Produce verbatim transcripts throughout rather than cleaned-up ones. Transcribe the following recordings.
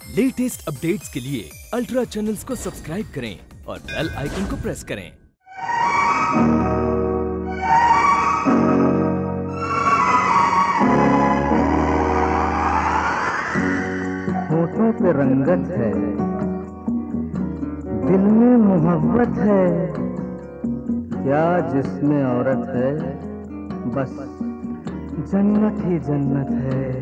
Latest updates के लिए ultra channels को सब्सक्राइब करें और बेल आइकन को प्रेस करें। होठों पे रंगत है, दिल में मोहब्बत है, क्या जिसमें औरत है, बस जन्नत ही जन्नत है।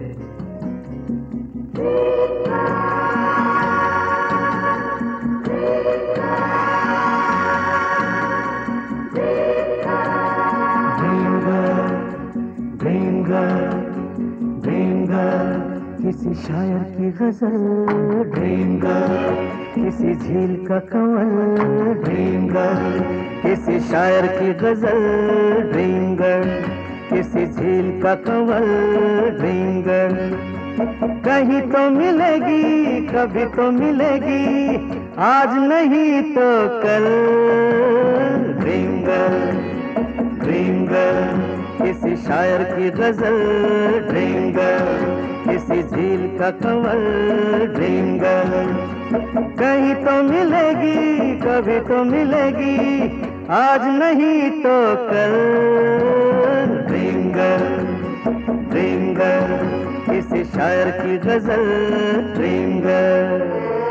Dream girl, dream girl, dream girl, किसी शायर की गजल, ड्रीम गर्ल, किसी झील का कंवल, ड्रीम गर्ल, किसी शायर की गजल, ड्रीम गर्ल, किसी झील का कंवल, ड्रीम गर्ल। कहीं तो मिलेगी, कभी तो मिलेगी, आज नहीं तो कल। ड्रीम गर्ल, ड्रीम गर्ल, किसी शायर की गजल, ड्रीम गर्ल, किसी झील का कंवल, ड्रीम गर्ल। कहीं तो मिलेगी, कभी तो मिलेगी, आज नहीं तो कल। ड्रीम गर्ल, ड्रीम गर्ल, किसी शायर की गजल, ड्रीम गर्ल।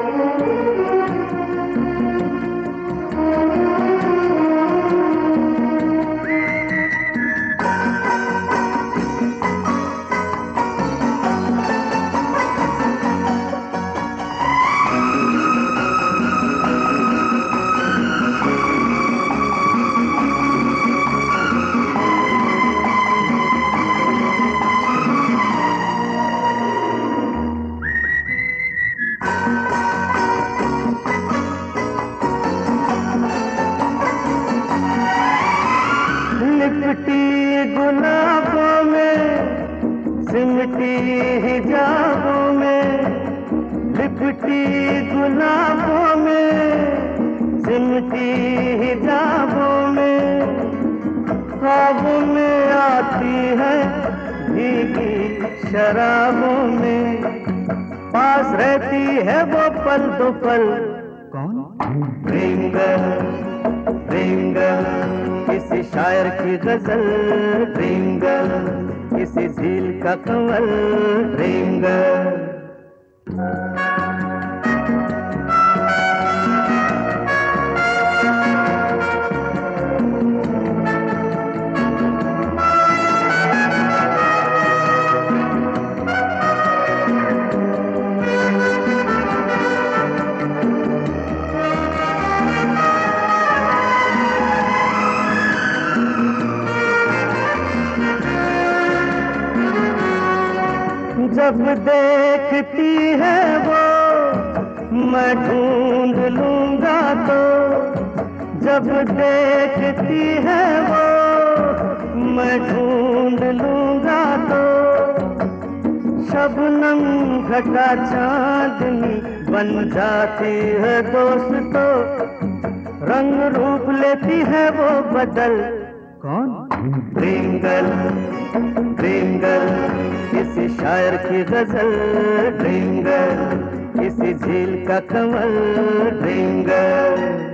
लिपटी गुलाबों में, सिमटी हिजाबों में, लिपटी गुलाबों में, सिमटी हिजाबों में, ख्वाबों में आती है भीगी शराबों में, पास रहती है वो पल दो पल। कौन? ड्रीम गर्ल, ड्रीम गर्ल, किसी शायर की गजल, ड्रीम गर्ल, किसी झील का कंवल, ड्रीम गर्ल। जब देखती है वो मैं ढूंढ लूंगा तो, जब देखती है वो मैं ढूंढ लूंगा तो, शबनम घटा चांदनी बन जाती है दोस्तों, रंग रूप लेती है वो बदल। कौन? ड्रीम गर्ल, ड्रीम गर्ल, किसी शायर की गजल, ड्रीम गर्ल, किसी झील का कंवल, ड्रीम गर्ल।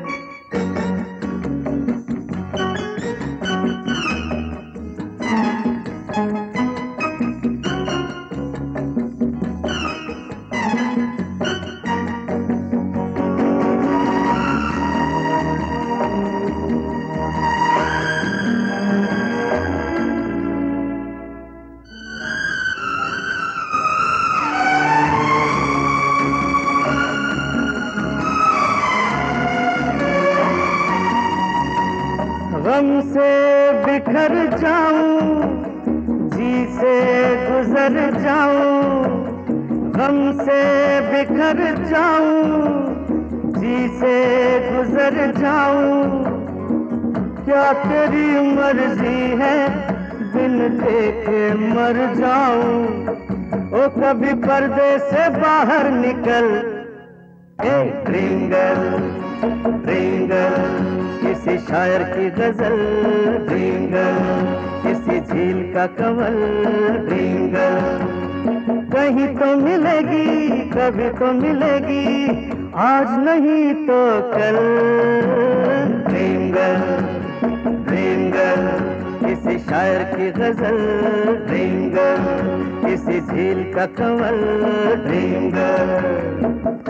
गम से बिखर जाऊं, जी से गुजर जाऊं, गम से बिखर जाऊं, जी से गुजर जाऊं, क्या तेरी मर्जी है बिन देखे मर जाऊं। ओ कभी पर्दे से बाहर निकल, ए ड्रीम गर्ल, ड्रीम गर्ल, किसी शायर की गजल, ड्रीम गर्ल, किसी झील का कंवल, ड्रीम गर्ल। कहीं तो मिलेगी, कभी तो मिलेगी, आज नहीं तो कल। ड्रीम गर्ल, ड्रीम गर्ल, किसी शायर की गजल। ड्रीम गर्ल, किसी झील का कंवल। Dream girl.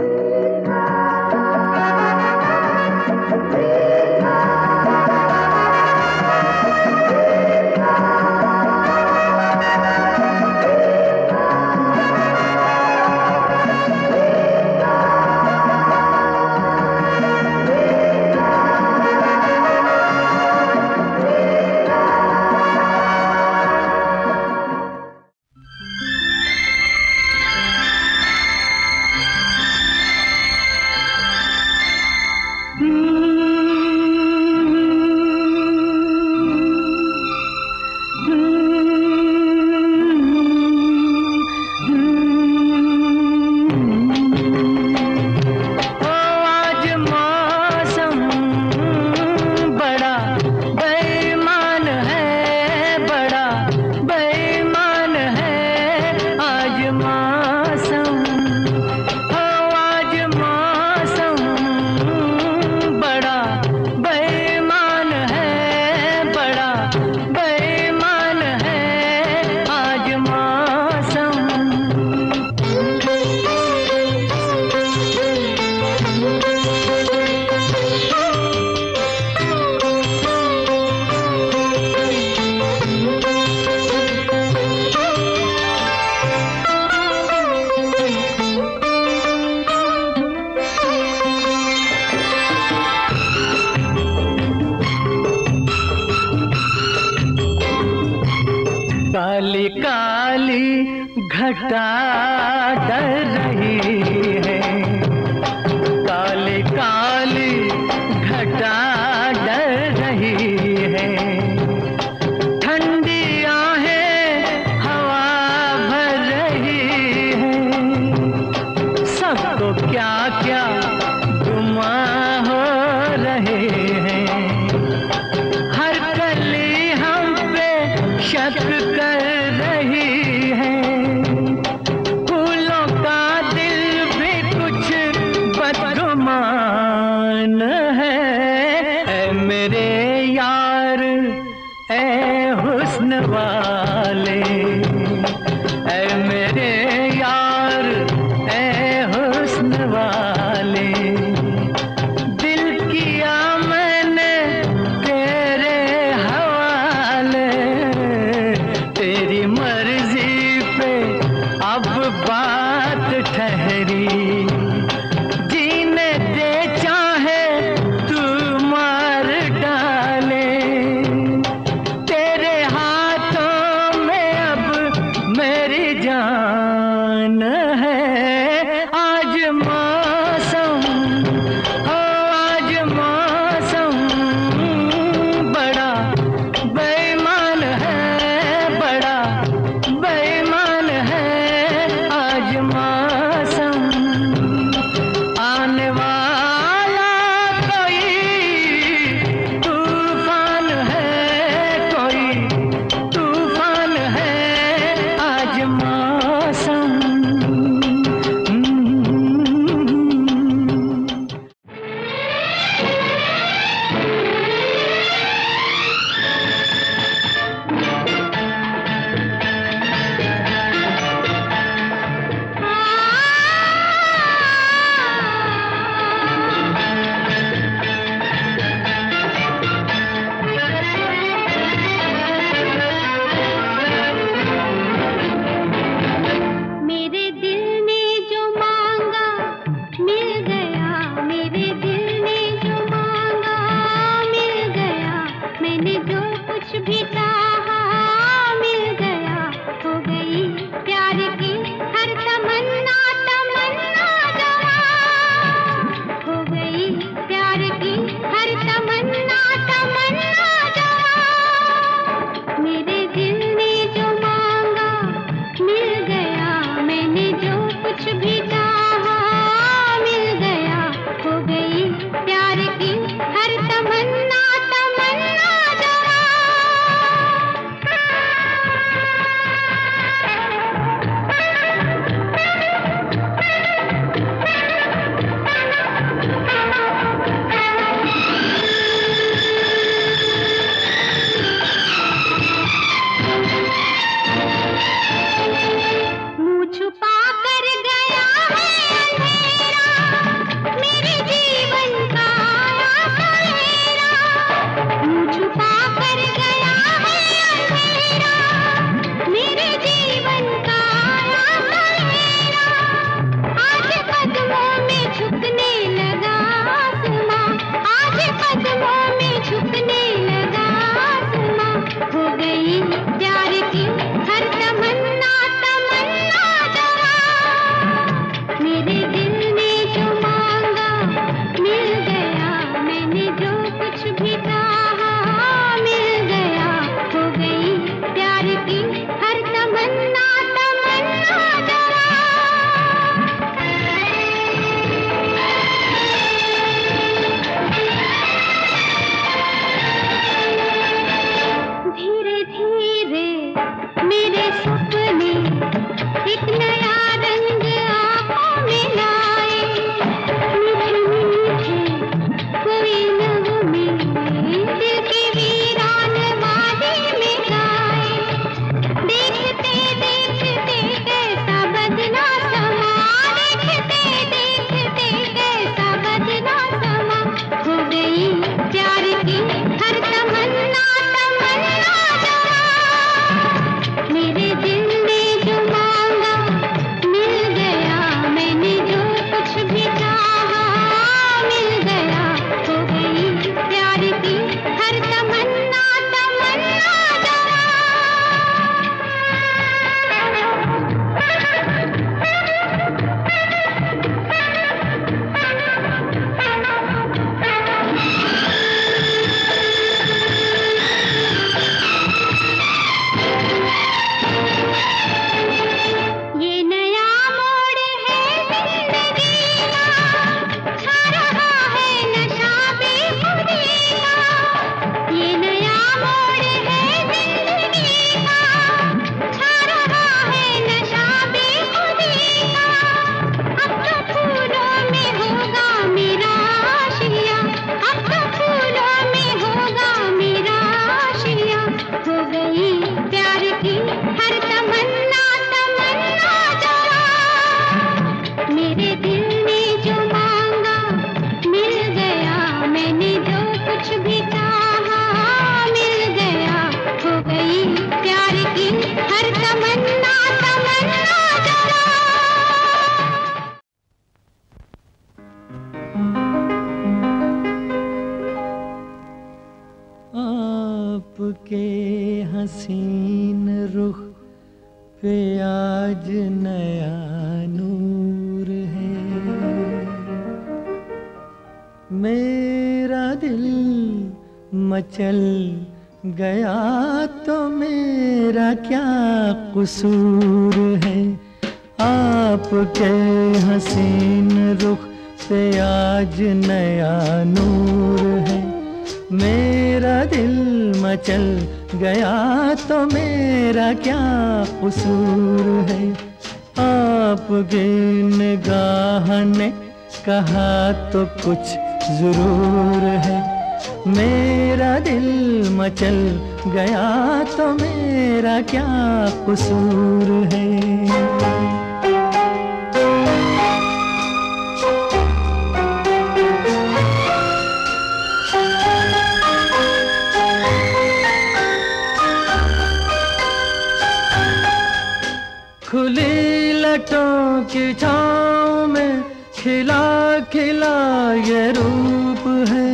काली काली घटा डर रही है, काली काली घटा डर रही है। ठंडी आहें हवा भर रही है, सबको क्या क्या गुमा हो रहे हैं। हर कली हम पे शक कर रही है, फूलों का दिल भी कुछ बदगुमान है। ऐ मेरे यार ऐ हुस्न वाले, ऐ मेरे यार ऐ हुस्न वाले, दिल किया मैंने तेरे हवाले। तेरी मर्जी पे अब बात ठहरी, जीने दे चाहे तू मार डाले। तेरे हाथों में अब मेरी जान है। आज मौसम हो, आज मौसम बड़ा बेईमान है, बड़ा बेईमान है आज मौसम। हसीन रुख पे आज नया नूर है। मेरा दिल मचल गया तो मेरा क्या कसूर है। आपके हसीन रुख पे आज नया नूर है। मेरा दिल मचल गया तो मेरा क्या कसूर है। आपकी निगाह ने कहा तो कुछ जरूर है। मेरा दिल मचल गया तो मेरा क्या कसूर है। खुली लटों की छाँव में खिला खिला ये रूप है।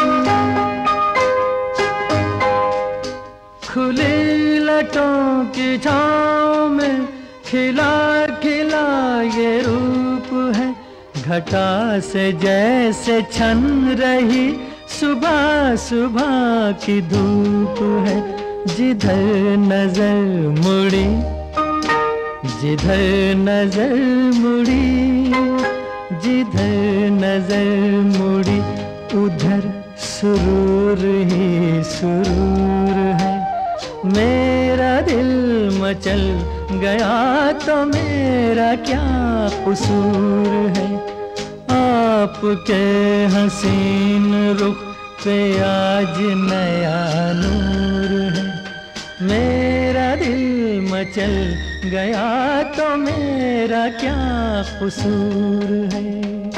खुली लटों की छाँव में खिला खिला ये रूप है। घटा से जैसे छन रही सुबह सुबह की धूप है। जिधर नजर मुड़ी जिधर नजर मुड़ी जिधर नजर मुड़ी उधर सुरूर ही सुरूर है। मेरा दिल मचल गया तो मेरा क्या कसूर है। आपके हसीन रुख पे आज नया नूर है। मेरा दिल मचल गया तो मेरा क्या कसूर है।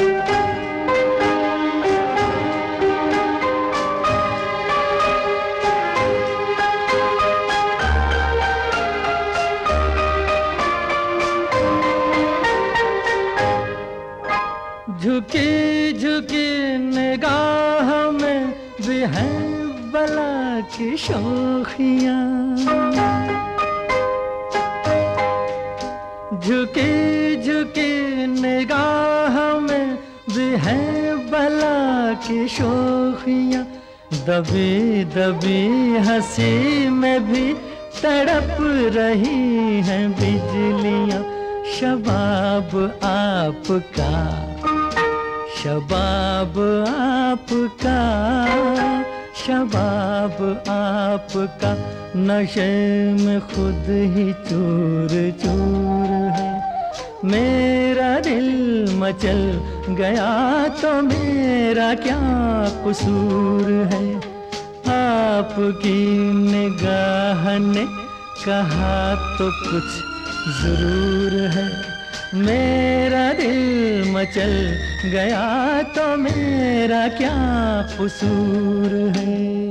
झुकी झुकी निगाह में भी है बला की शोखियाँ। झुकी झुकी निगाह में भी है बला की शोखियाँ। दबी दबी हंसी में भी तड़प रही हैं बिजलियाँ। शबाब आपका शबाब आपका शबाब आपका नशे में खुद ही चूर चूर है। मेरा दिल मचल गया तो मेरा क्या कसूर है। आपकी निगाह ने कहा तो कुछ जरूर है। मेरा दिल मचल गया तो मेरा क्या कसूर है।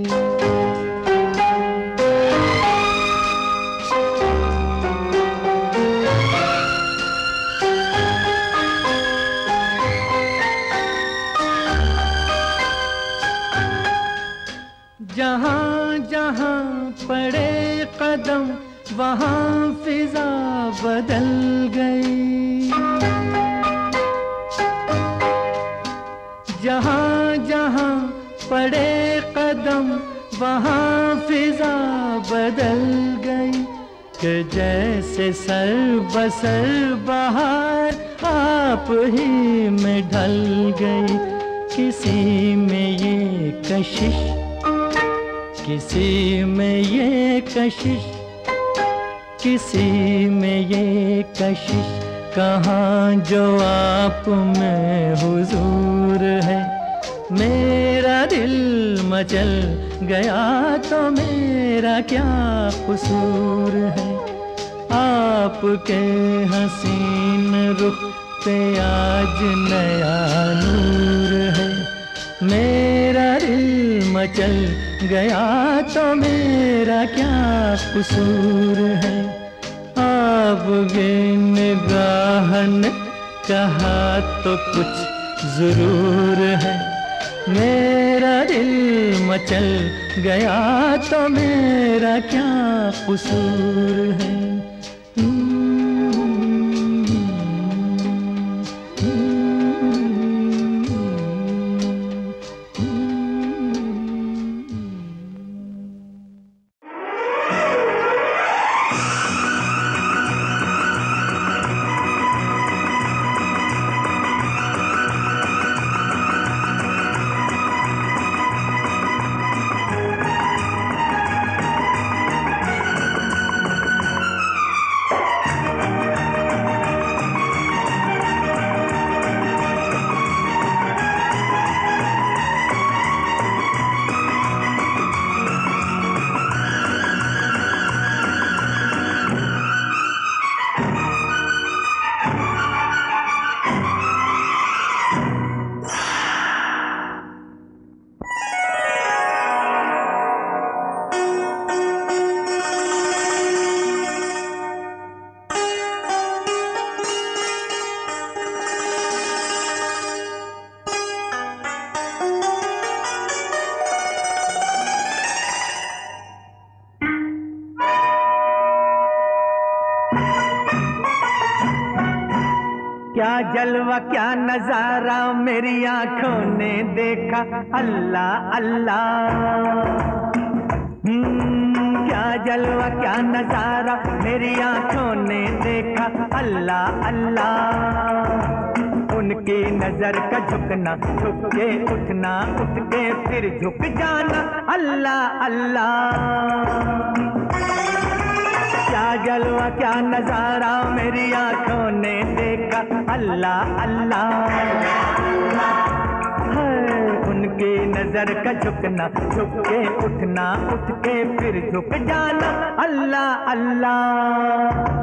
जहाँ जहाँ पड़े कदम वहाँ फिजा बदल गई। जहाँ जहाँ पड़े कदम वहाँ फिजा बदल गई। कि जैसे सर बसर बहार आप ही में ढल गई। किसी में ये कशिश किसी में ये कशिश किसी में ये कशिश कहाँ जो आप में हुजूर है। मेरा दिल मचल गया तो मेरा क्या कसूर है। आपके हसीन रुख पे आज नया नूर है। मेरा दिल मचल गया तो मेरा क्या कसूर है। आपकी निगाह ने कहा तो कुछ जरूर है। मेरा दिल मचल गया तो मेरा क्या कसूर है। क्या जलवा क्या नजारा मेरी आंखों ने देखा, अल्लाह अल्लाह। हम्म, क्या जलवा क्या नजारा मेरी आंखों ने देखा, अल्लाह अल्लाह। उनकी नजर का झुकना, झुक के उठना, उठ के फिर झुक जाना, अल्लाह अल्लाह। क्या जलवा क्या नजारा मेरी आंखों ने देखा, अल्लाह अल्लाह। है उनकी नजर का झुकना, झुक के उठना, उठ के फिर झुक जाना, अल्लाह अल्लाह।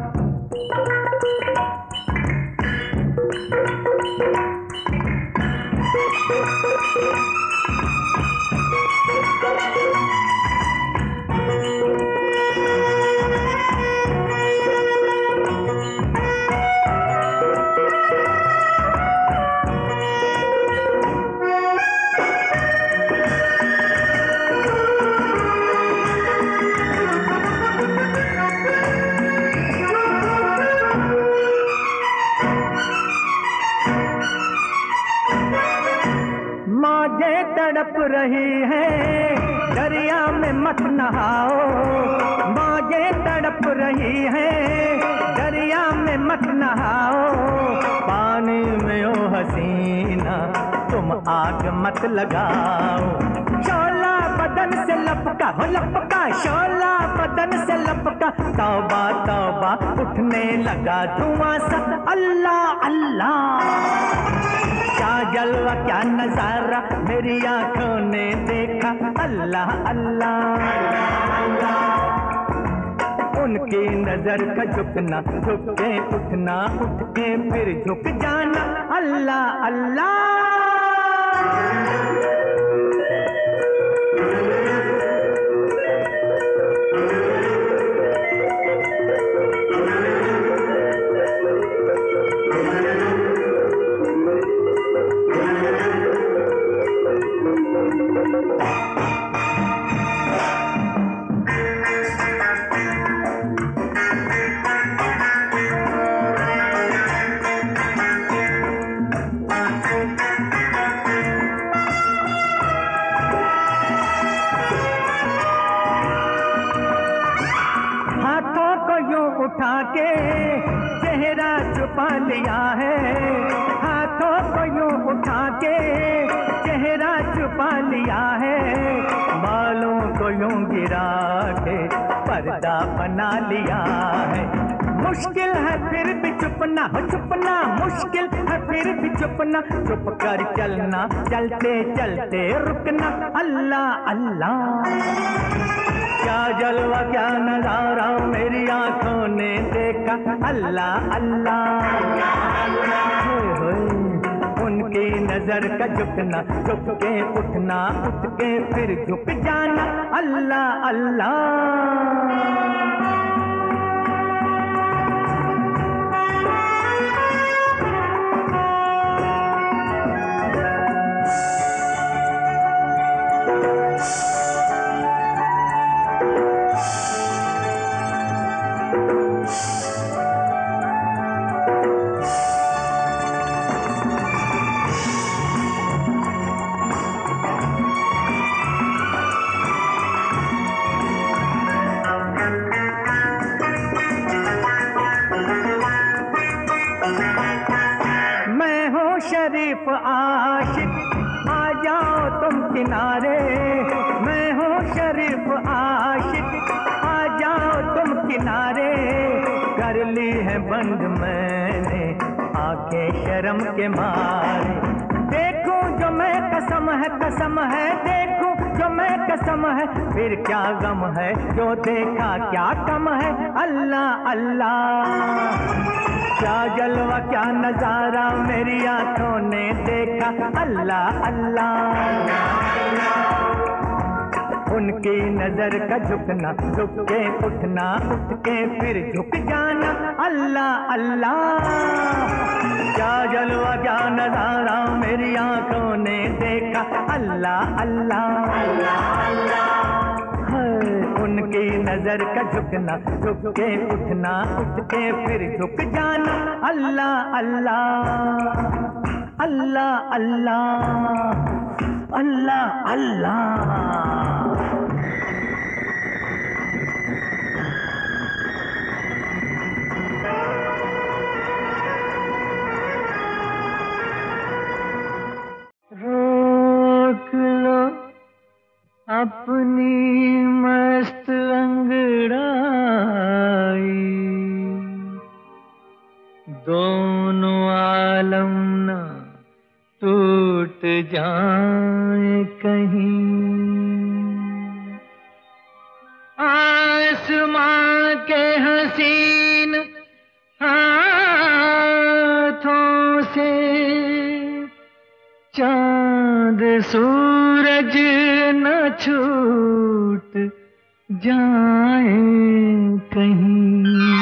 तड़प रही है दरिया में मत नहाओ, मौजे तड़प रही है दरिया में मत नहाओ। पानी में ओ हसीना तुम आग मत लगाओ, शोला बदन से लपका हो लपका, शोला बदन से लपका। तौबा तौबा उठने लगा धुआं सा, अल्लाह अल्लाह। क्या जलवा क्या नजारा मेरी आंखों ने देखा, अल्लाह अल्लाह। उनकी नजर का झुकना, झुक के उठना, उठ के फिर झुक जाना, अल्लाह अल्लाह। उठा के चेहरा छुपा लिया है, हाथों को यूं उठा के चेहरा छुपा लिया है। बालों को यूं गिरा के पर्दा बना लिया है। मुश्किल है फिर भी चुपना हो चुपना, मुश्किल है फिर भी चुपना। चुप कर चलना, चलते चलते रुकना, अल्लाह अल्लाह। क्या जलवा क्या नजारा मेरी आंखों ने देखा, अल्लाह अल्लाह। होए होए उनकी नजर का झुकना, झुक के उठना, उठ के फिर झुक जाना, अल्लाह अल्लाह। शरीफ आशिक, आ जाओ तुम किनारे। मैं हूँ शरीफ आशिक, आ जाओ तुम किनारे। कर ली है बंद मैंने आंखें शर्म के मारे। देखूं जो मैं कसम है कसम है, देखूं जो मैं कसम है, फिर क्या गम है जो देखा क्या कम है। अल्लाह अल्लाह क्या जलवा क्या नजारा मेरी आंखों ने देखा। अल्लाह अल्लाह उनकी नजर का झुकना, झुक के उठना, उठ के फिर झुक जाना। अल्लाह अल्लाह क्या जलवा क्या नजारा मेरी आंखों ने देखा। अल्लाह अल्लाह उनकी नजर का झुकना, झुक के उठना, उठ के फिर झुक जाना। अल्लाह अल्लाह अल्लाह अल्लाह अल्लाह अल्लाह। रोक लो अपनी मस्त अंगड़ाई, दोनों आलम ना टूट जाए कहीं। आसमां के हसीन हाथों से चांद सूरज न छूट जाए कहीं।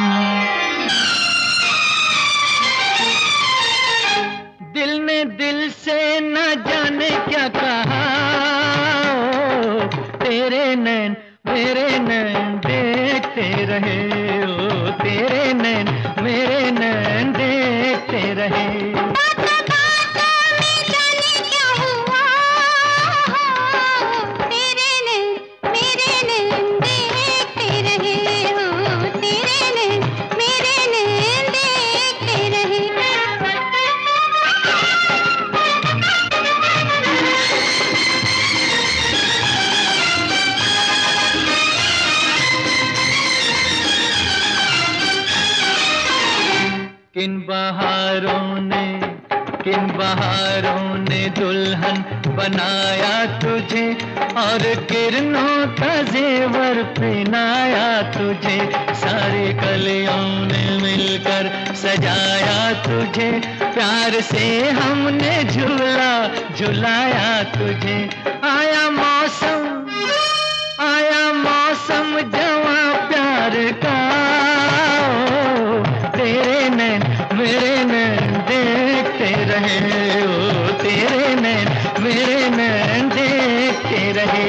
दिल ने दिल से न जाने क्या कहा, तेरे नैन मेरे नैन देखते रहे। ओ तेरे नैन मेरे नैन देखते रहे। किन बहारों ने किन बहारों ने दुल्हन बनाया तुझे, और किरणों का जेवर पहनाया तुझे। सारे कलियों ने मिलकर सजाया तुझे, प्यार से हमने झूला झुलाया तुझे। आया मौसम आया मौसम जवां प्यार का, तेरे नैन मेरे नैन देखते रहे। ओ तेरे नैन मेरे नैन देखते रहे।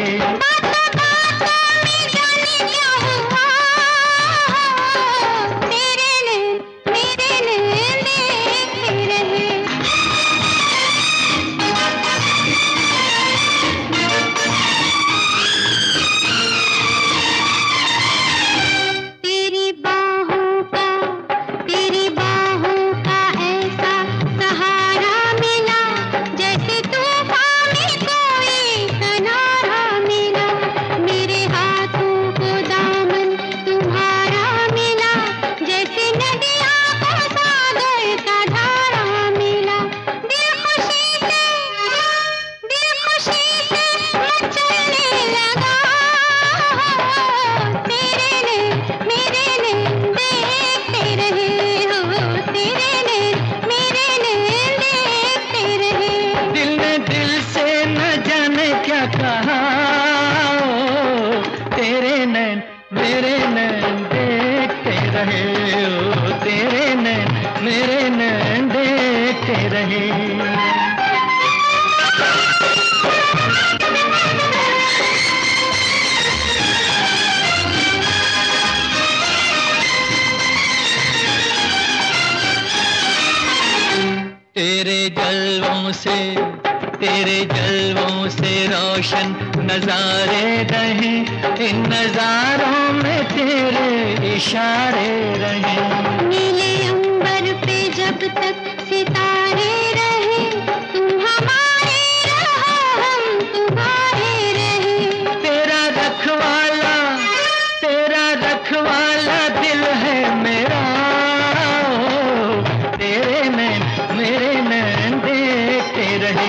तेरे जलवों से तेरे जलवों से रोशन नजारे रहे, इन नजारों में तेरे इशारे रहे। नीले अंबर पे जब तक सितारे रहे, रहे।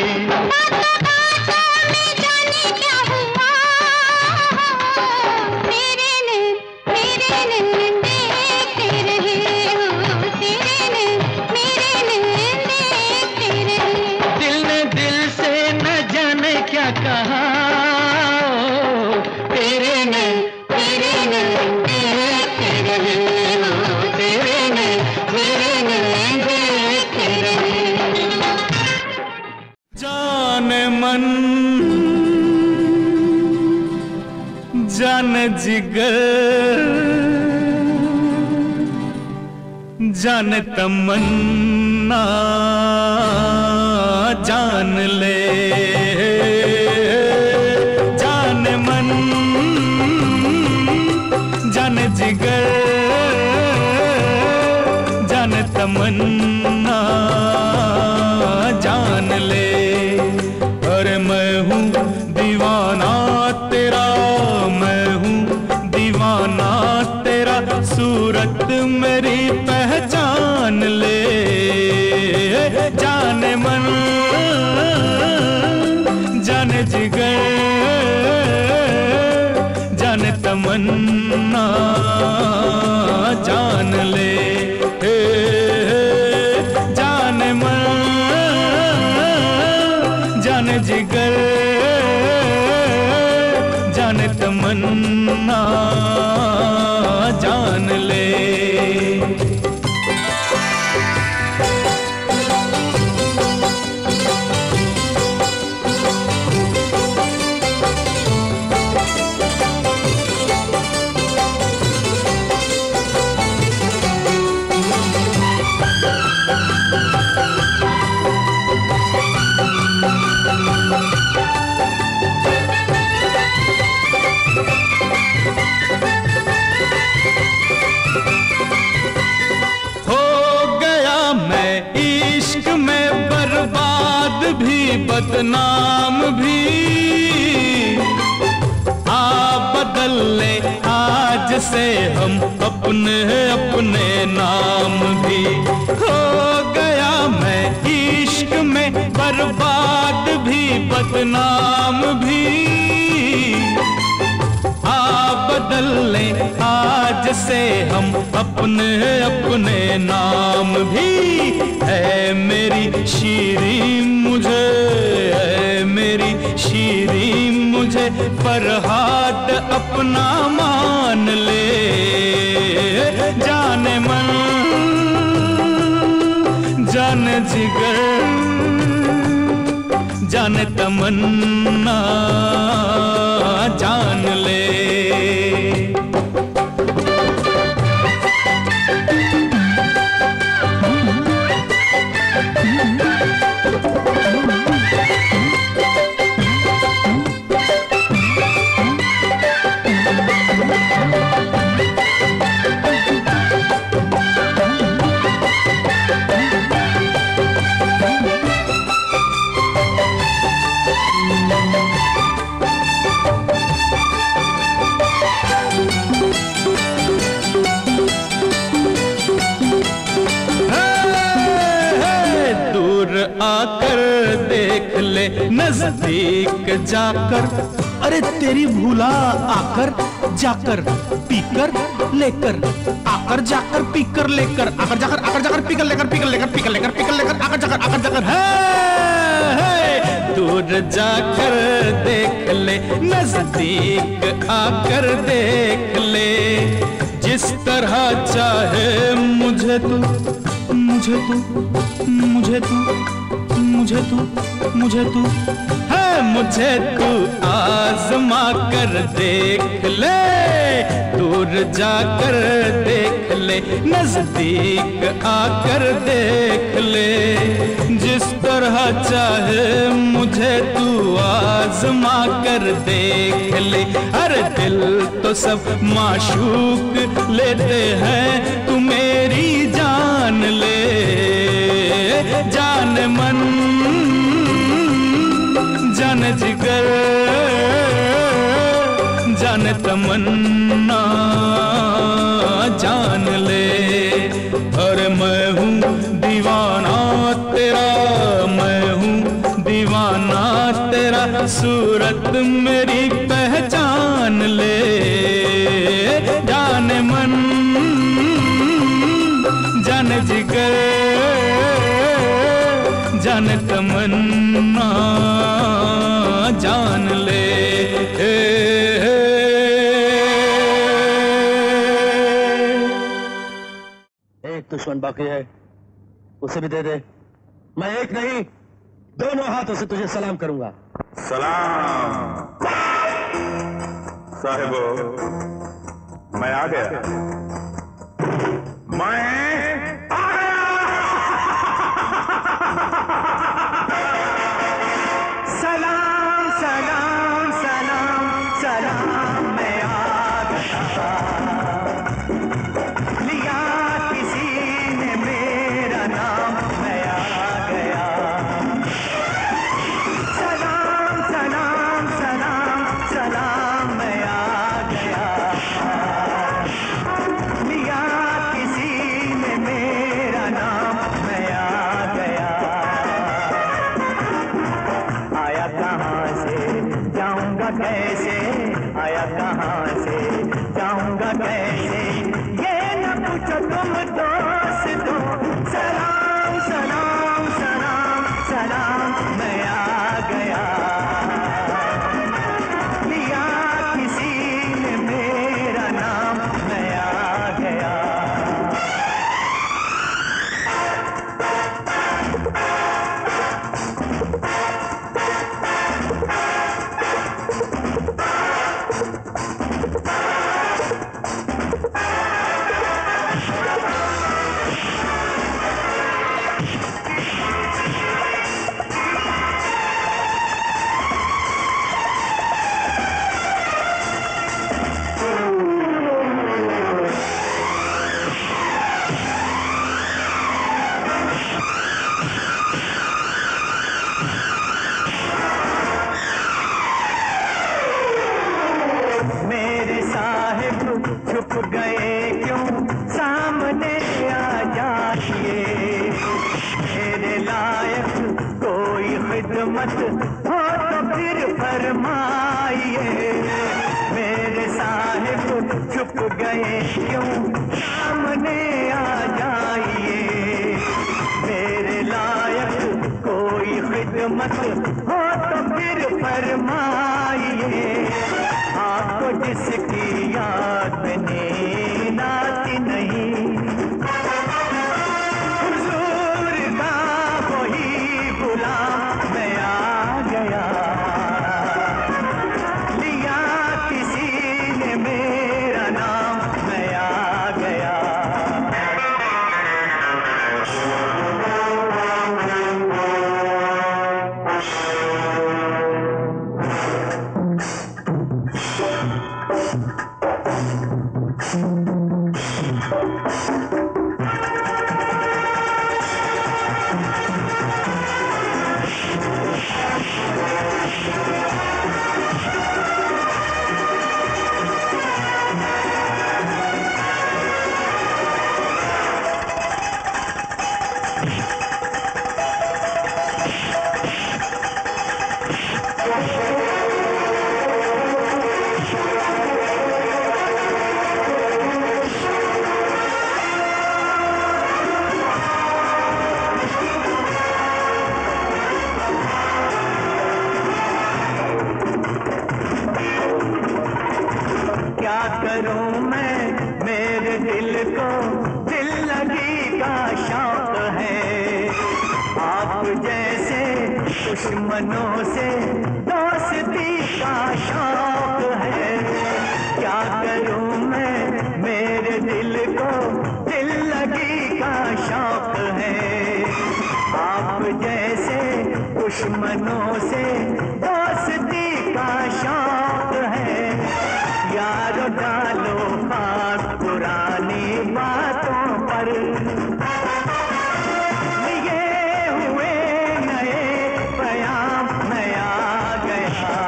दिल ने दिल से न जाने क्या कहा, तेरे ने तेरे ने देखते रहे, तेरे ने तेरे ने देखते रहे। जान मन जान जिगर जान तमन्ना जान ले, जान मन जान जिगर जान तमन्ना जान ले। अरे मैं हूँ दीवाना तेरा, मैं हूँ दीवाना तेरा, सूरत मेरी पहचान ले। जान मन जान जिगर जान तमन्ना जान ले, जान मन जान जिगर जान तमन्ना जान ले। बदनाम भी आ बदल ले आज से हम अपने अपने नाम भी। हो गया मैं इश्क में बर्बाद भी बदनाम भी, आ बदल ले आज से हम अपने अपने नाम भी। है मेरी शीरी मुझे, है मेरी शीरी मुझे फरहाद अपना मान ले। जाने मन जाने जिगर जाने तमन्ना जान ले। आकर देख ले नजदीक जाकर, अरे तेरी भूला आकर जाकर पीकर लेकर, आकर जाकर पीकर लेकर, आकर जाकर आकर जाकर पीकर लेकर, पीकर लेकर पीकर लेकर, पीकर लेकर आकर जाकर आकर जाकर। है दूर जाकर देख ले नजदीक आकर देख ले, जिस तरह चाहे मुझे तू मुझे तू मुझे तू मुझे तू मुझे तू है मुझे तू आजमा कर देख ले। दूर जाकर देख ले नजदीक आकर देख ले, जिस तरह चाहे मुझे तू आजमा कर देख ले। अरे दिल तो सब माशूक लेते हैं, तू मेरी जान ले। जान मन जान जिगर जान तमन्ना जान ले। और मैं हूँ दीवाना तेरा, मैं हूँ सूरत मेरी पहचान ले, जाने मन जाने जिगर जाने तमन्ना जान ले। एक दुश्मन बाकी है, उसे भी दे दे। मैं एक नहीं दोनों हाथों से तुझे सलाम करूंगा। सलाम साहिबो, मैं आ गया, मैं आ गया। सलाम सलाम सलाम सलाम मैं आ गया, लिया किसी ने मेरा नाम मैं आ गया। सलाम सलाम सलाम सलाम मैं आ गया, लिया किसी ने मेरा नाम मैं आ गया। आया कहाँ से जाऊंगा कैसे, आया कहाँ से जाऊंगा कैसे, ये न पूछो तुम दोस्तों। सलाम सलाम सलाम सलाम मैं आ गया, लिया किसी ने मेरा नाम मैं आ गया। मेरे साहिब छुप गए क्यों, सामने आ जाइए। मेरे लायक कोई खिदमत हो तो फिर फरमाइए। मेरे साहिब छुप गए क्यों, सामने आ जाइए। मेरे लायक कोई खिदमत हो तो फिर फरमाइए। आपको जिसकी याद नींद आती नहीं, हुजूर का वही गुलाम मैं आ गया, लिया किसी ने मेरा नाम मैं आ गया। क्या करूं मैं, मेरे दिल को दिल लगी का शौक है। आप जैसे दुश्मनों से दोस्ती का शौक है। क्या करूं मैं, मेरे दिल को दिल लगी का शौक है। आप जैसे दुश्मनों से दोस्ती का शौक है। यारो डालो बात पुरानी बातों पर, लिए हुए नए बयान मैं आ गया,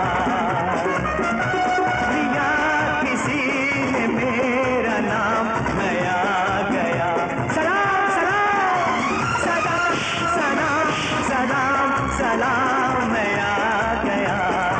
लिया किसी ने मेरा नाम मैं आ गया। सलाम सलाम सलाम सलाम सलाम सलाम मैं आ गया,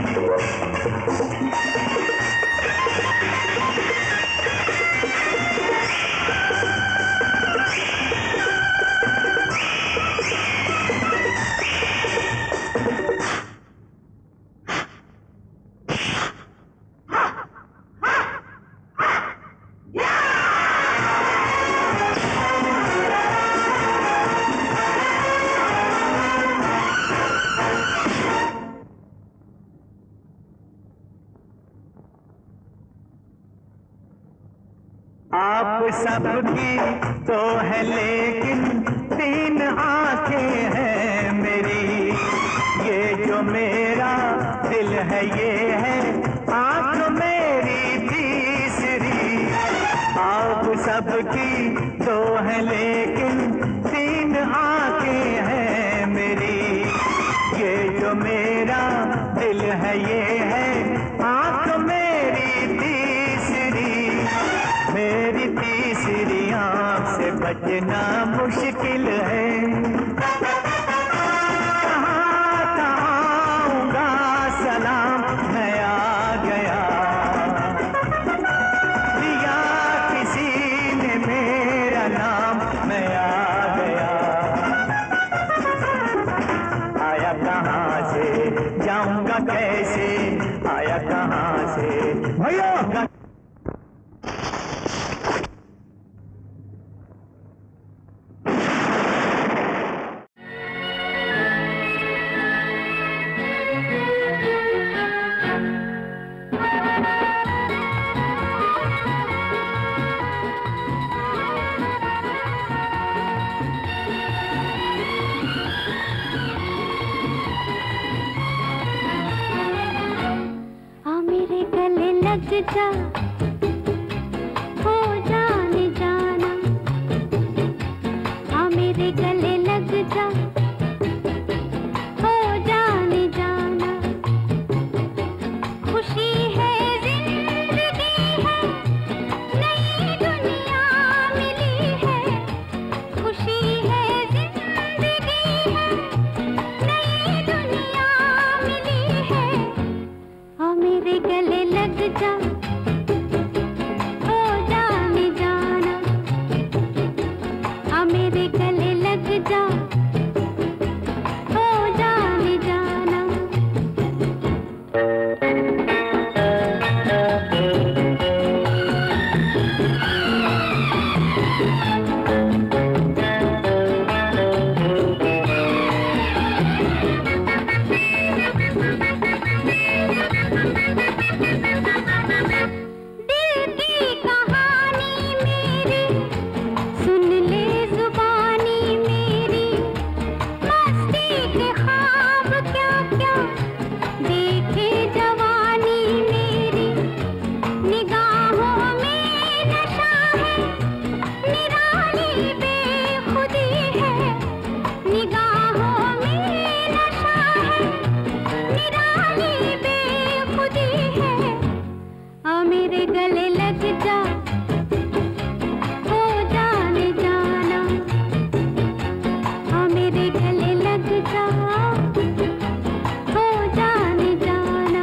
आप सबकी तो है लेकिन तीन आंखें हैं मेरी, ये जो मेरा दिल है ये है आंख मेरी तीसरी। आप सबकी तो है लेकिन तीन आंखें हैं मेरी, ये जो मेरा दिल है ये है आंख मेरी तीसरी। मेरी तीसरी आंख से बचना मुश्किल है। कहाँ आऊंगा सलाम मैं आ गया, दिया किसी ने मेरा नाम मैं आ गया। आया कहाँ से जाऊंगा कैसे, आया कहाँ से भैया। लग जा हो जाने जाना, हाँ मेरे गले लग जा हो जाने जाना। खुशी है जिंदगी है नई दुनिया मिली है, खुशी है जिंदगी है नई दुनिया मिली है। हाँ मेरे गले लग जा हो जाने जाना, हाँ मेरे गले लग जा हो जाने जाना। गले लग जा हो जाने जाना, हाँ मेरे गले लग जा हो जाने जाना।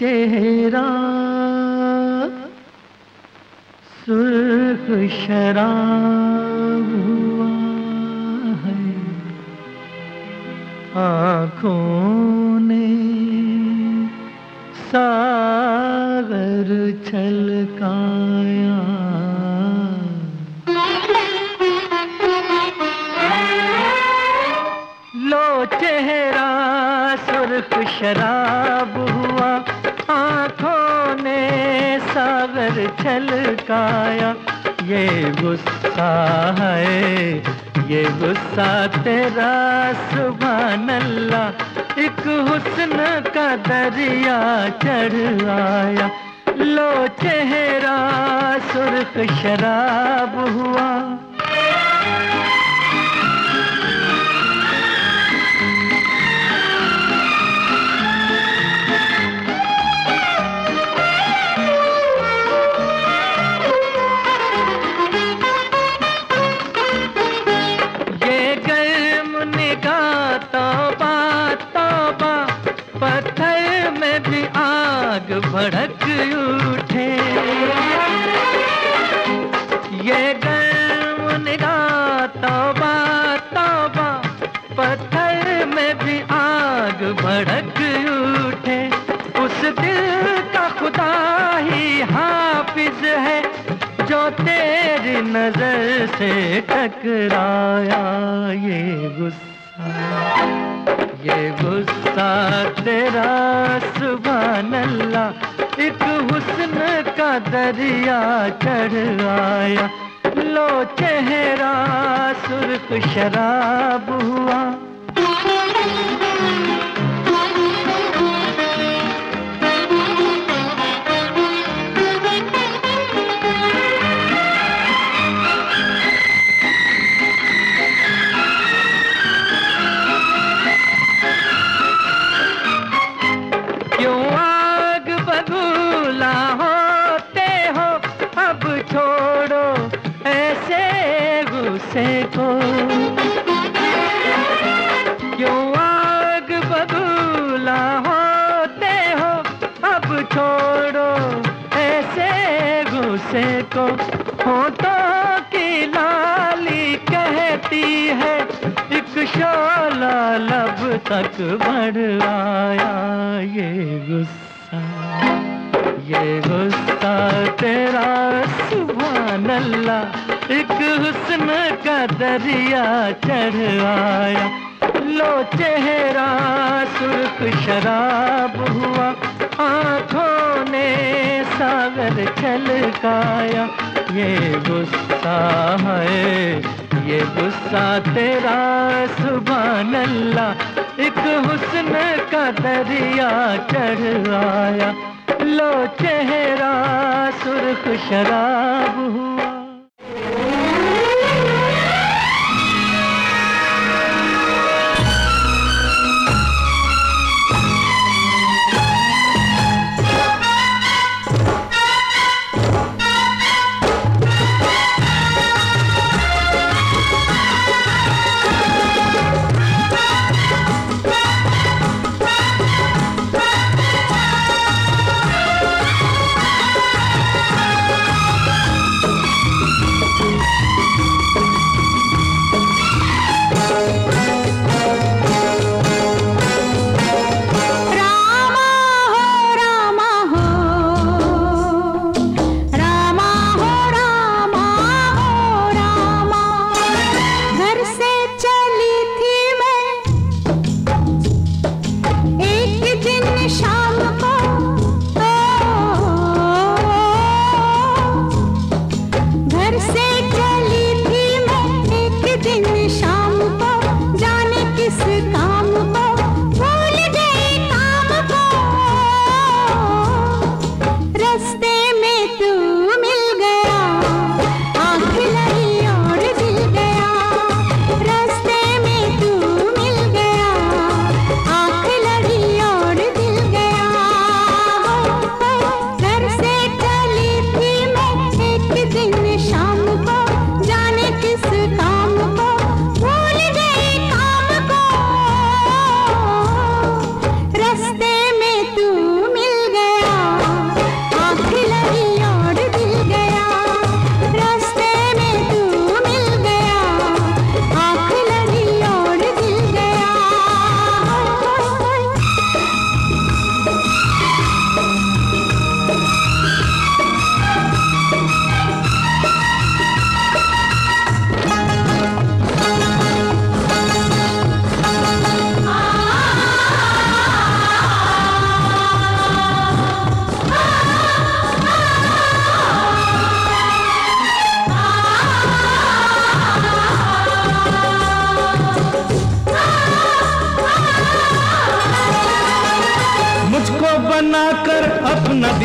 चेहरा सुर्ख शराब हुआ है, आँखों ने सागर छलकाया। लो चेहरा सुर्ख शराब हुआ, आँखों ने सागर छलकाया। ये गुस्सा है, ये गुस्सा तेरा सुभान अल्लाह, एक हुस्न का दरिया चढ़ आया। लो चेहरा सुर्ख शराब हुआ। आग भड़क उठे, ये गर्म निगाह तौबा तौबा, पत्थर में भी आग भड़क उठे। उस दिल का खुदा ही हाफिज है, जो तेरी नजर से टकराया। ये गुस्सा, ये गुस्सा तेरा सुभान अल्लाह, एक हुस्न का दरिया चढ़ आया। लो चेहरा सुर्ख शराब हुआ। को क्यों आग बबूला होते हो, अब छोड़ो ऐसे गुस्से को। होठों की लाली कहती है, एक शोला लब तक बढ़ आया। ये गुस्सा, ये गुस्सा तेरा सुभान अल्लाह, एक हुस्न का दरिया चढ़ आया। लो चेहरा सुर्ख शराब हुआ, आँखों ने सागर छलकाया। ये गुस्सा है, ये गुस्सा तेरा सुभान अल्लाह, एक हुस्न का दरिया चढ़ आया। लो चेहरा सुर्ख शराब हुआ।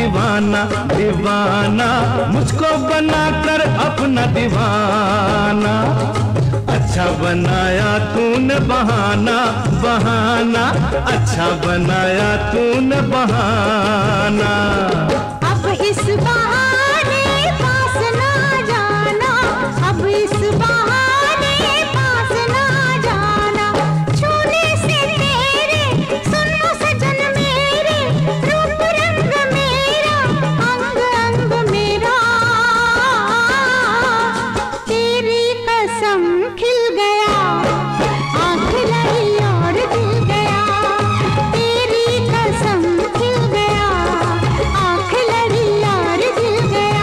दीवाना दीवाना, मुझको बनाकर अपना दीवाना। अच्छा बनाया तूने बहाना बहाना, अच्छा बनाया तूने बहाना। अब इस बहाने पास ना जाना, अब इस बहाने पास ना जाना। छूने से तेरे सुन सजन मेरे, रूप रंग मेरा अंग अंग मेरा। तेरी कसम खिल गया, आँख लगी और दिल गया। तेरी कसम खिल गया, आँख लगी और दिल गया।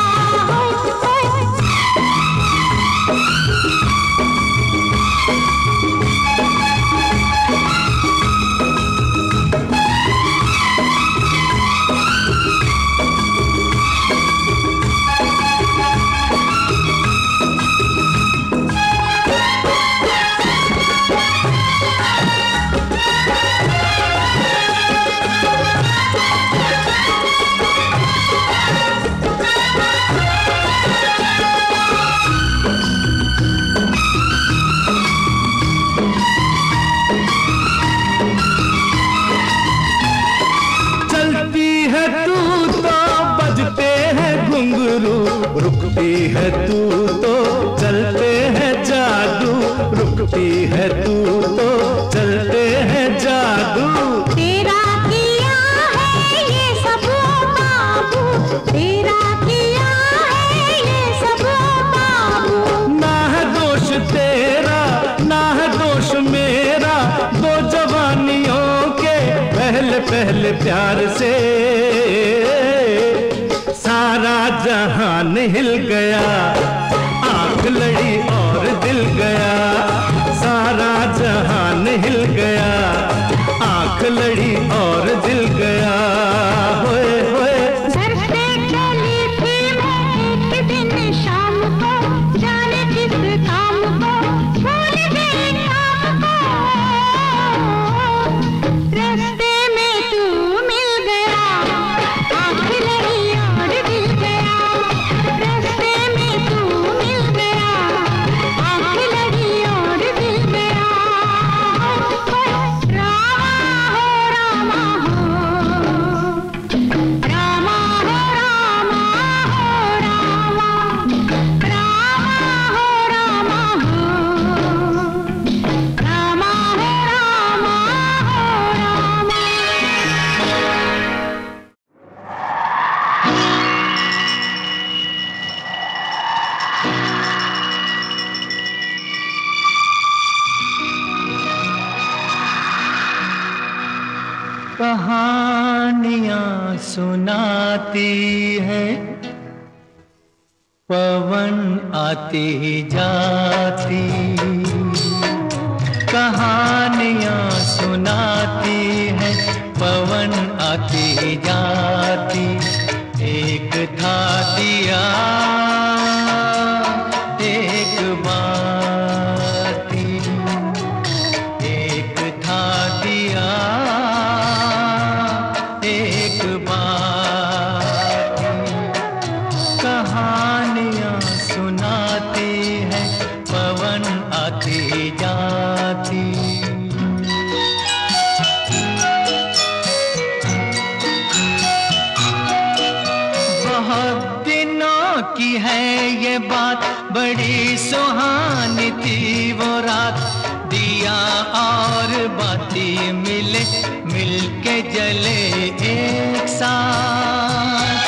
चलती है तू तो बजते हैं घुंघरू, रुकती है तू तो चलते हैं जादू, रुकती है तू तो चलते हैं जादू। तेरा किया है ये सब बाबू, तेरा किया है ये सब बाबू। ना है दोष तेरा ना है दोष मेरा, दो जवानियों के पहले पहले प्यार से सारा जहान हिल गया। आंख लड़ी और दिल गया, सारा जहान हिल गया। आंख लड़ी और दिल गया। होए होए घर से चली थी मैं एक दिन शाम को, जाने किस काम को भूल गई काम को। रास्ते में तू मिल गया, आँख लगी और दिल गया। रास्ते में तू मिल गया, आँख लगी और दिल गया। रामा हो रामा हो, रामा हो रामा हो रामा, रामा हो रामा हो, रामा हो रामा हो रामा। कहानियां सुनाती है पवन आती जाती, कहानियां सुनाती है पवन आती जाती। एक था दिया एक बाती, एक था दिया एक बाती। कहानियां सुनाती है पवन आती जाती। बहुत दिनों की है ये बात, बड़ी सुहानी थी वो रात। दिया और बाती मिले मिलके जले एक साथ।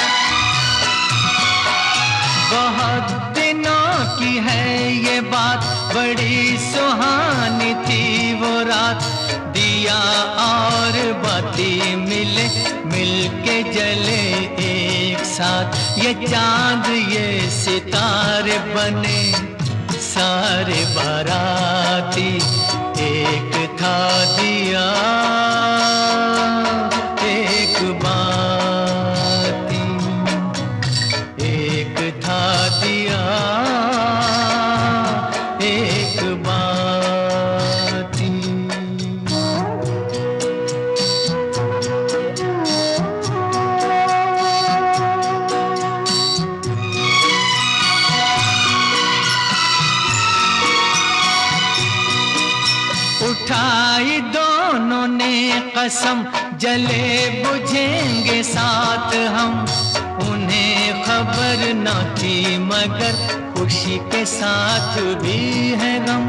बहुत दिनों की है ये बात, बड़ी सुहानी थी वो रात। दिया और बाती मिले मिलके जले एक साथ। ये चांद ये सितारे बने सारे बाराती। एक था दिया एक बाती, एक था दिया एक बाती। उठाई दोनों ने कसम, जले बुझेंगे साथ हम। उन्हें खबर न थी मगर खुशी के साथ भी है गम।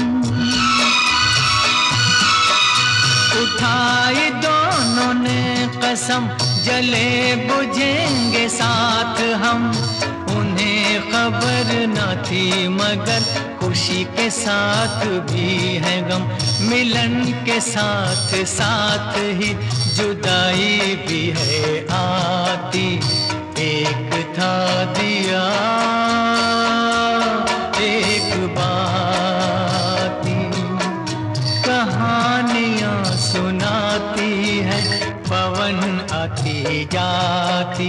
उठाई दोनों ने कसम, जले बुझेंगे साथ हम। उन्हें खबर न थी मगर खुशी के साथ भी है गम। मिलन के साथ साथ ही जुदाई भी है आती। एक था दिया एक बाती, कहानियां सुनाती है पवन आती जाती।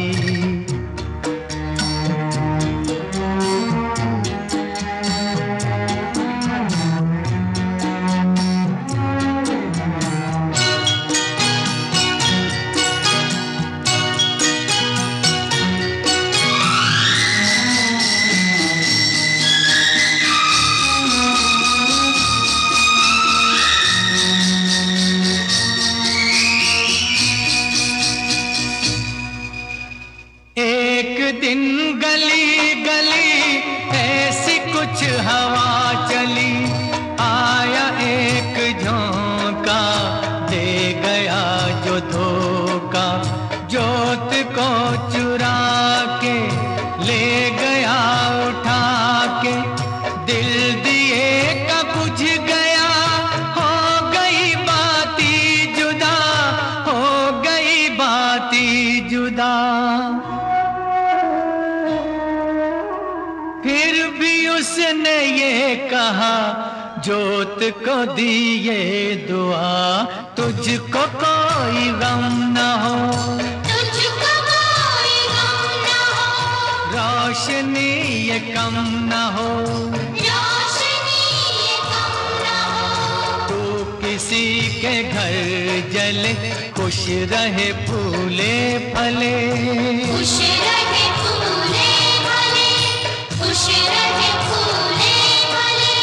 दिन गली गली ऐसी कुछ हवा चली, आया एक झोंका दे गया जो धोखा। जोत को चुरा के ले गया उठा के, दिल दिए का बुझ गया। हो गई बाती जुदा, हो गई बाती जुदा। फिर भी उसने ये कहा जोत को दिए दुआ, तुझको कोई गम न हो, तुझको कोई गम न हो। रोशनी ये कम न हो, रोशनी ये कम न हो। तू किसी के घर जले, खुश रहे फूले फले। खुश रहे फूले फले, खुश रहे फूले फले।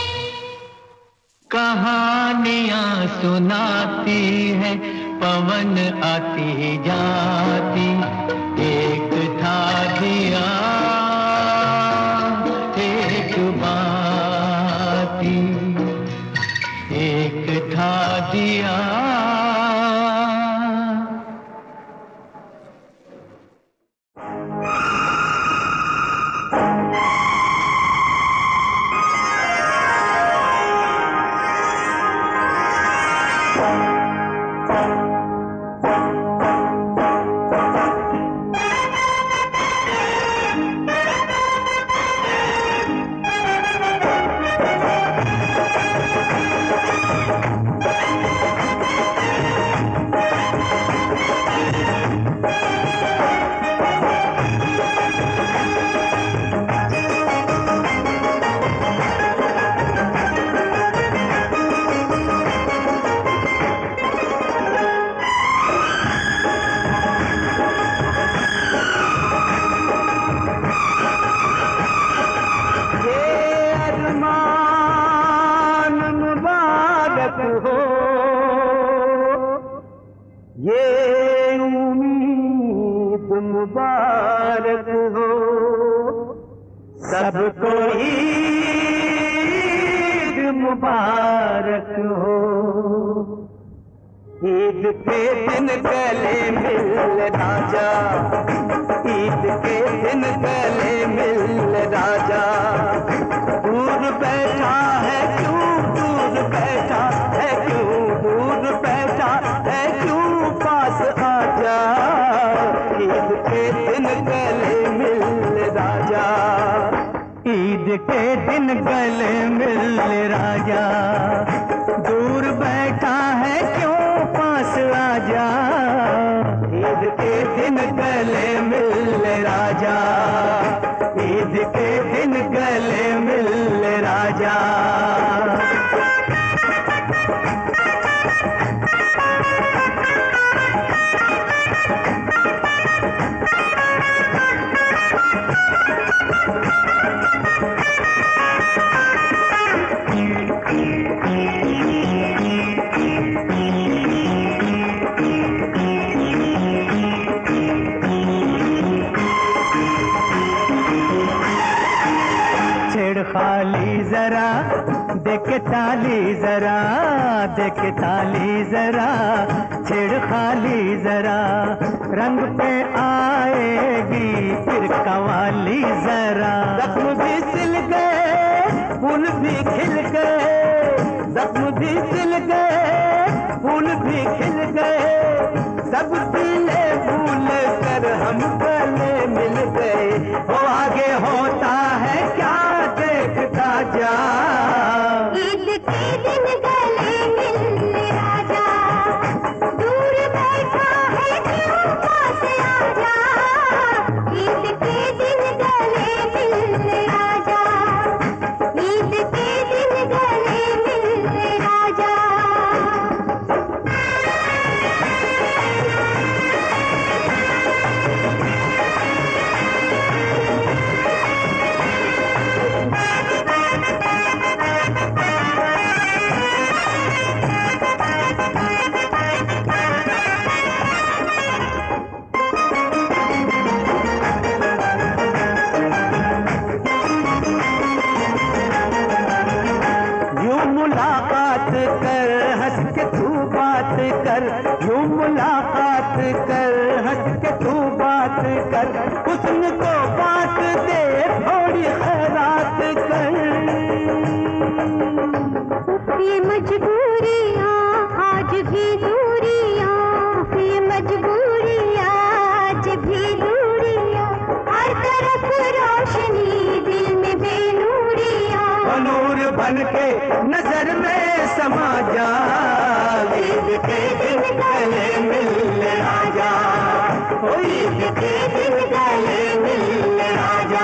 कहानियां सुनाती है पवन आती जाती। एक था दिया एक बाती, एक था दिया। ये उम्मीद मुबारक हो, सबको ईद मुबारक हो। ईद के दिन गले मिल राजा, ईद के दिन गले मिल राजा। दूर बैठा है क्यों, दूर बैठा है क्यों, दूर बैठा है क्यों, पास आजा। ईद के दिन गले मिल राजा, ईद के दिन गले मिल राजा। दूर बैठा है क्यों, पास आजा। ईद के दिन गले मिल राजा, ईद के दिन गले मिल राजा। के ताली जरा, देख के ताली जरा, छेड़ खाली जरा, रंग पे आएगी फिर कवाली जरा। जख्म भी सिल गए, फूल भी खिल गए, जख्म भी सिल गए, फूल भी खिल गए, सब सीने भूल कर हम गले मिल गए। वो आगे होता है क्या देखता जा, ईद के दिन गले मिलने राजा, दूर बैठा है क्यों पास आजा। ईद के दिन गले मिलने राजा, ईद के दिन गले मिलने राजा। यूं मुलाकात कर हंस के तू बात कर, यूं मुलाकात कर हंस के तू बात कर, हुस्न को बात दे थोड़ी खैरात कर। ये मजबूरियाँ आज भी दूरियाँ, ये मजबूरियाँ आज भी दूरियाँ, हर तरफ रोशनी दिल में बेनूरियाँ। नूर बन के नजर में समा जा, ईद के दिन गले मिलने राजा, ओ ईद के दिन गले मिलने राजा।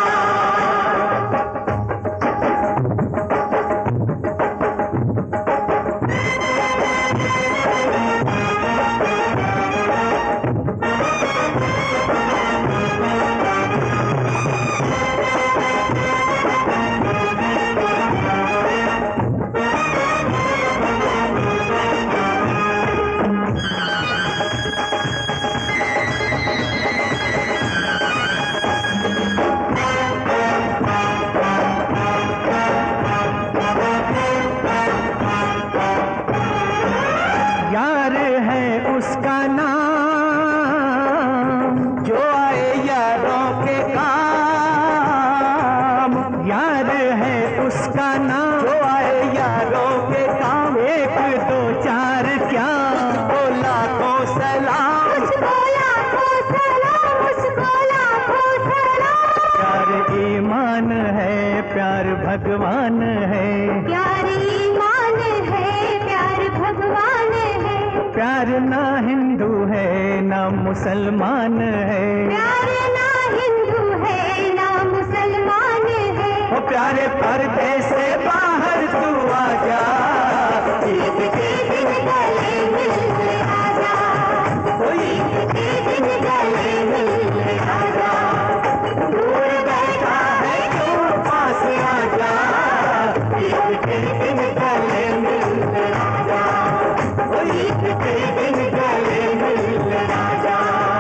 यार है उसका नाम जो आए यारों के काम, यार है उसका नाम जो आए यारों के काम। एक दो चार क्या उसको लाखों सलाम, उसको लाखों सलाम, उसको लाखों सलाम। प्यार ईमान है, प्यार भगवान है, प्यार ईमान है, प्यार भगवान है, प्यार ना हिंदू है ना मुसलमान है, प्यार ना हिंदू है ना मुसलमान है। वो प्यारे पर्दे से बाहर तू आ जा, ईद के दिन गले मिलने आजा, ओ ईद के दिन गले मिलने आजा। दूर बैठा है क्यों पास आ जा, ईद के दिन गले मिलने आजा, ओ ईद के दिन गले मिलने आजा।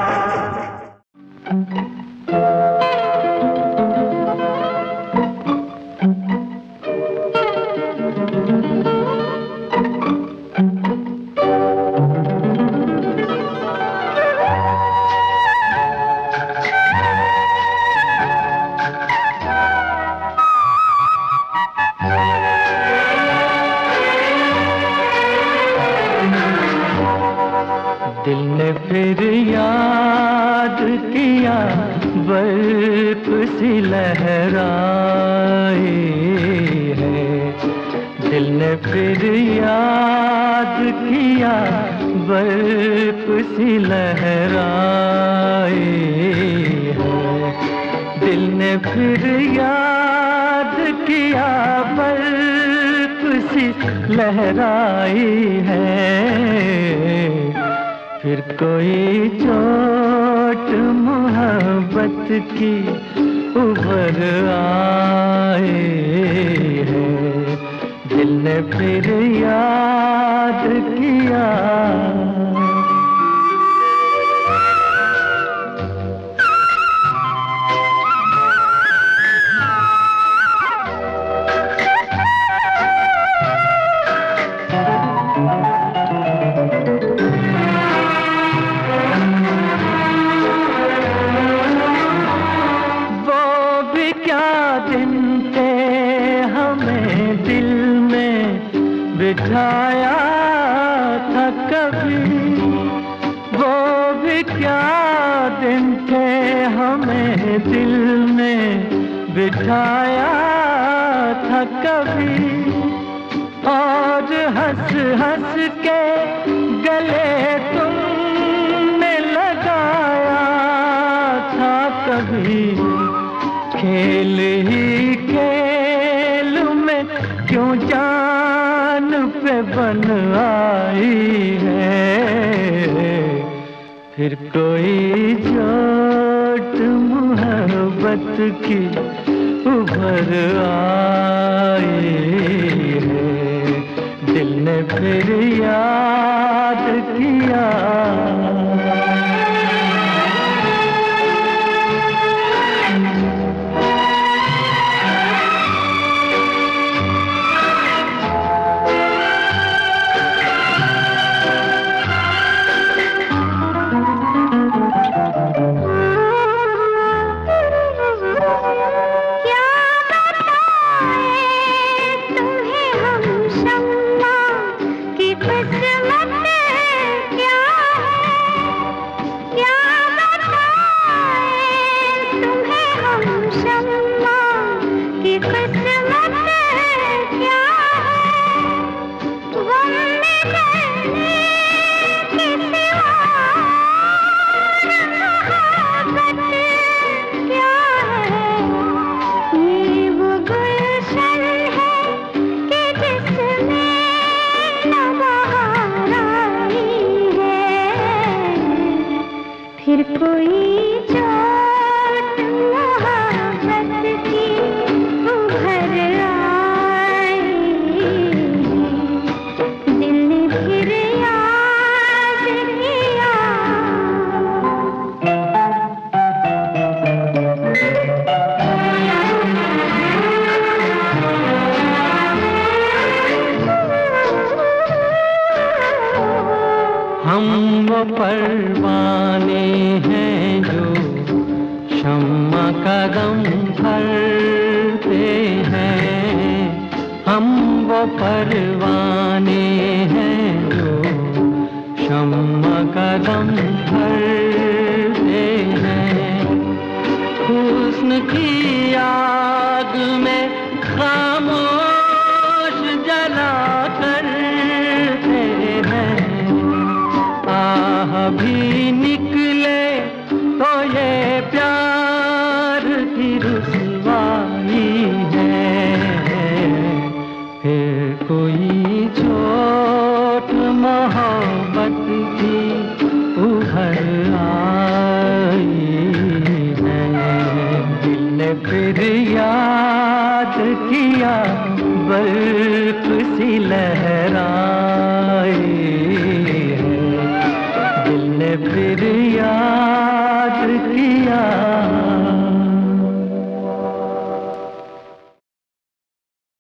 दिल ने फिर याद किया बर्फ सी लहराए है, दिल ने फिर याद किया बर्फ सी लहराए है, दिल ने फिर याद किया बर्फ सी लहराई है। फिर कोई चोट मोहब्बत की उभर आए है, दिल ने फिर याद किया। बिठाया था कभी, वो भी क्या दिन थे हमें दिल में बिठाया था कभी, और हंस हंस के गले तुमने लगाया था कभी। खेल ही खेल में क्यों जान पे बन आई है, फिर कोई चोट मोहब्बत की उभर आई है, दिल ने फिर याद किया। फिर कोई चोट मोहब्बत की उभर आई, दिल ने फिर याद किया। हम वो परवाने हैं जो शम्मा का दम भरते हैं, हम वो परवाने हैं जो शम्मा का दम भरते हैं। हुस्न की आग में खामोश जला करते हैं, आह भी निकले तो ये प्यार की रुसवाई है, फिर कोई चोट मोहब्बत की उभर आई है, दिल ने फिर याद किया, बर्फ सी लहराई